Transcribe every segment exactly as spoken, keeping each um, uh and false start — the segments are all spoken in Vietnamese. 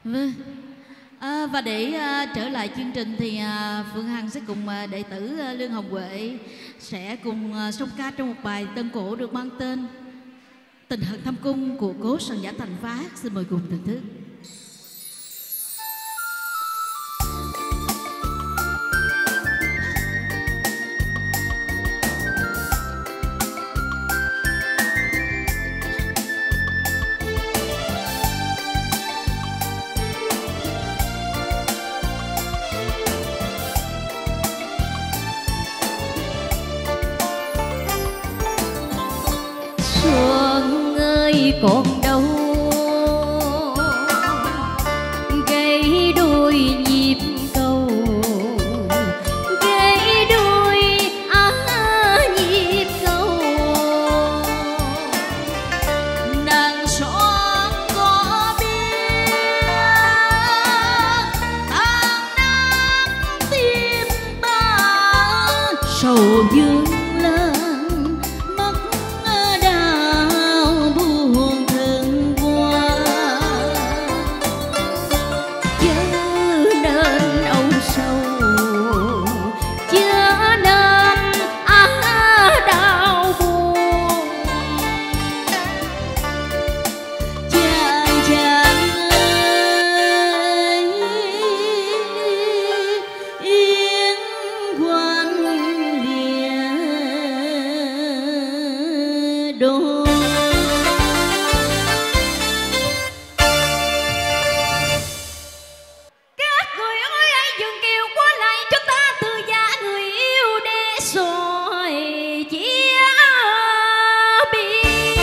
Vâng. À, và để à, trở lại chương trình thì à, Phương Hằng sẽ cùng à, đệ tử à, Lương Hồng Huệ sẽ cùng à, song ca trong một bài tân cổ được mang tên Tình Hận Thâm Cung của cố soạn giả Thành Phát. Xin mời cùng thưởng thức. Xuân ơi còn đâu gây đôi nhịp cầu, gây đôi á nhịp cầu. Nàng son có biết tan nát tim ta, Sầu dương đôi. Các người ơi hãy dừng kiều qua lại cho ta từ giá người yêu để rồi chia biệt.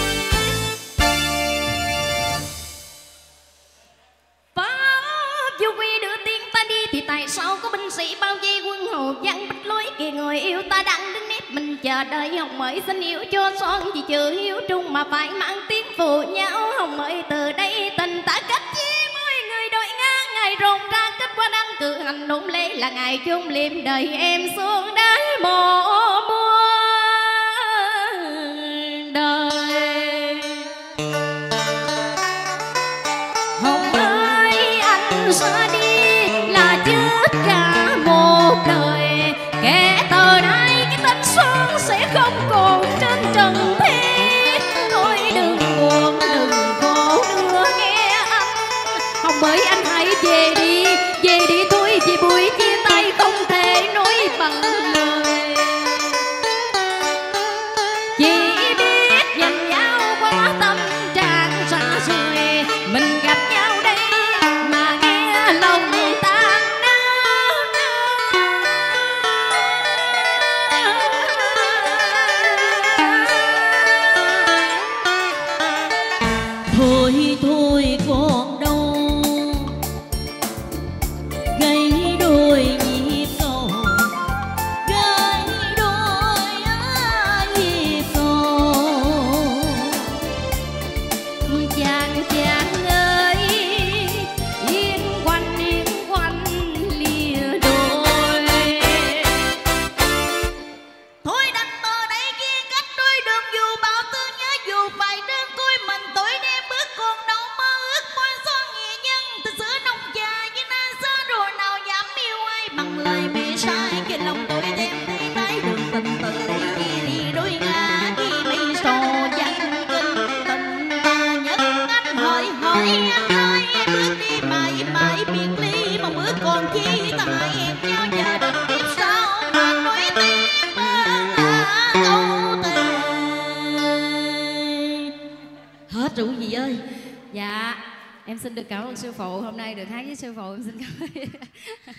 Pháp vô quy đưa tiên ta đi thì tại sao có binh sĩ bao vây quân hồ văn bích lối kìa, người yêu ta đang đứng nếp mình chờ đợi. Hồng ơi xin yêu cho son vì chưa hiếu trung mà phải mang tiếng phụ nhau. Hồng ơi từ đây tình ta cách chia mỗi người đội ngang, ngày rộn ra kết quả đăng cử hành nộn lễ là ngày chung liệm đời em xuống đáy mộ muôn đời. Hồng ơi anh ra đi là chết cả một đời, kể từ đây cái tên son sẽ không còn trên trần thế. Thôi đừng buồn đừng khổ nữa nghe anh. Hồng ơi anh hãy về đi, về đi thôi vì buổi chia tay không thể nói bằng lời. Chỉ biết dành nhau qua tâm trạng xa xôi, mình gặp nhau đây mà nghe lòng tan nao nao. Thôi thôi còn đâu gây đôi nhịp cầu, gây đôi nhịp cầu. Chàng chàng ơi yên quanh yên quanh lìa đôi. Thôi đành bờ đây kia cách đôi đường, dù bao thương nhớ dù phải đơn côi mình tuổi đêm bước còn đâu mơ ước quan son nhẹ nhân. Từ xưa nông già như na xa rồi nào dám yêu ai bằng lời mẹ sai, cái lòng tôi thêm thấy tái đường tình tự chia đi đôi ngã khi bị sò danh kinh tình ta nhất anh hỏi hỏi anh ơi em bước đi mãi mãi biệt ly mà bước còn chi tại em nhau giờ đừng biết sao mà nói tiếng là câu tình. Hết rồi quý vị ơi. Dạ em xin được cảm ơn sư phụ, hôm nay được hát với sư phụ em xin cảm ơn.